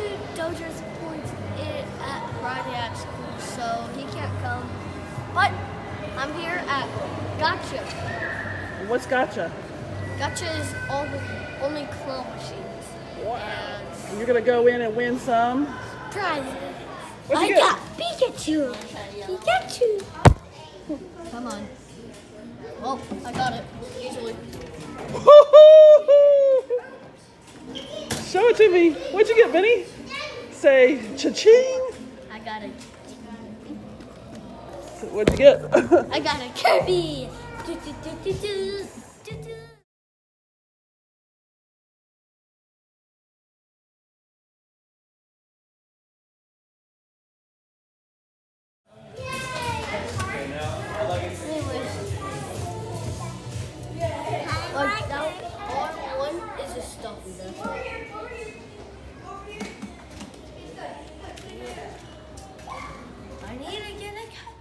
Doja's points at Friday at school, so he can't come. But I'm here at Gatcha. What's Gatcha? Gatcha is only claw machines. Wow. And You're gonna go in and win some prizes. What'd I you get? got Pikachu. Pikachu. Come on. Oh, I got it. Easily. Show it to me. What'd you get, Benny? Say cha-ching. I got it. What'd you get? I got a Kirby. Do, do, do, do, do, do, do. Like that one is a stuffy. I need to get a cup.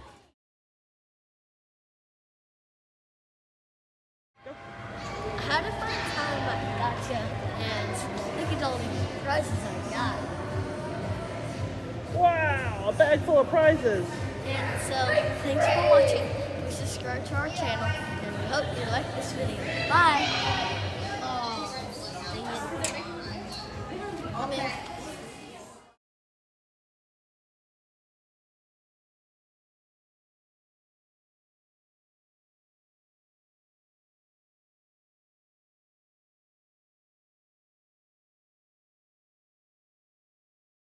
I had a fun time at Gatcha, and look at all these prizes I got. Wow, a bag full of prizes. And so, thanks for watching. Please subscribe to our channel, and we hope you like this video. Bye!